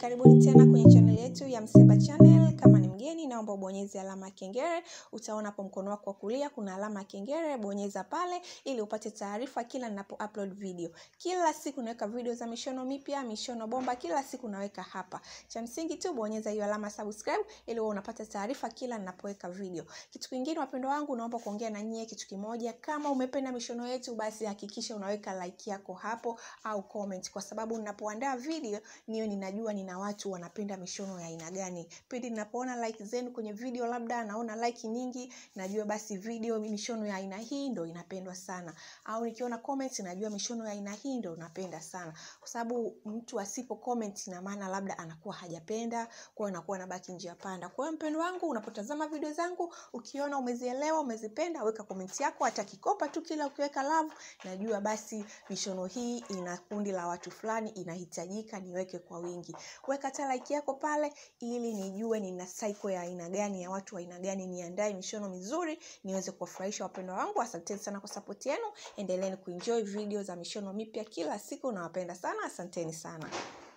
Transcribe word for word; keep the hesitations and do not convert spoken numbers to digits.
karibuni tena kwenye channel yetu ya Msemba Channel. Kama ni mgeni naomba ubonyeze alama ya kengele. Utaona hapo mkono wako wa kulia kuna alama ya kengele, bonyeza pale ili upate taarifa kila ninapo upload video. Kila siku naweka video za mishono mipya, mishono bomba, kila siku naweka hapa. Cha msingi tu bonyeza hiyo alama subscribe ili uwe unapata taarifa kila ninapoweka video. Kitu kingine wapendwa wangu, naomba kuongea na nyie kitu kimoja. Kama umependa mishono yetu basi hakikisha unaweka like yako hapo au comment, kwa sababu ninapoandaa video niyo ninajua nina watu wanapenda mishono ya aina gani. Pindi ninapoona like zenu kwenye video, labda naona like nyingi, najua basi video mishono ya aina hii ndo inapendwa sana. Au nikiona comment najua mishono ya aina hii ndo unapenda sana. Kwa sababu mtu asipo comment ina maana labda anakuwa hajapenda, kwa hiyo anakuwa anabaki njia panda. Kwa hiyo mpendwa wangu, unapotazama video zangu ukiona umezielewa, umezipenda, weka comment yako, hata kikopa tu kila ukiweka love, najua basi mishono hii ina kundi la watu fulani, inahitajika niweke kwa wingi. Weka hata like yako pale ili nijue nina cycle ya aina gani, ya watu wa aina gani, niandae mishono mizuri niweze kuwafurahisha wapendwa wangu. Asanteni sana kwa support yenu. Endeleeni kuenjoy video za mishono mipya kila siku, nawapenda sana. Asanteni sana.